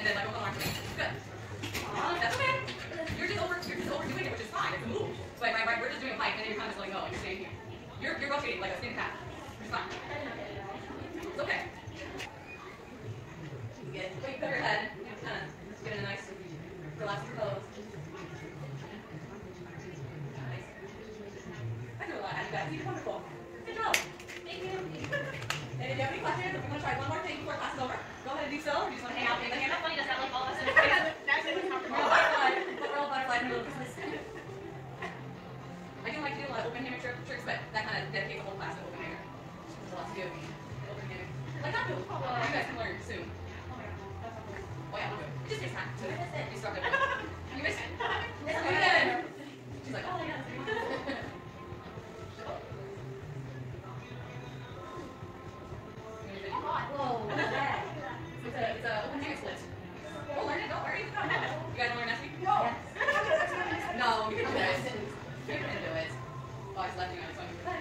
And then like open arms. Good. That's okay. You're just overdoing it, which is fine. It's a move. But we're just doing a pike, and then you're kind of just letting go, and you're staying here. You're rotating like a spin cat. It's fine. It's okay. Good. Wait, put your head. Kind of get in a nice, relaxed pose. Nice. I do a lot of that. You're wonderful. Good job. Thank you. And if you have any questions, if you want to try one more thing before class is over, go ahead and do so. Or you just want to hang out and hand up. Funny to sound like all of us in the That's really comfortable. We're all butterflies in a little business. I do like to do a lot of open hammer tricks, but that kind of dedicates the whole class to open hammer. There's a lot to do. Open hammer. Like that move. You guys can learn soon. Oh yeah, we'll do it. It just takes time to be structured. You missed it. Good. She's like, oh my god. Whoa, what is that? It's a open hammer split. We'll learn it, don't worry. You guys learn next week? No. No, you can do it. You can do it. Oh, I just left you on the phone.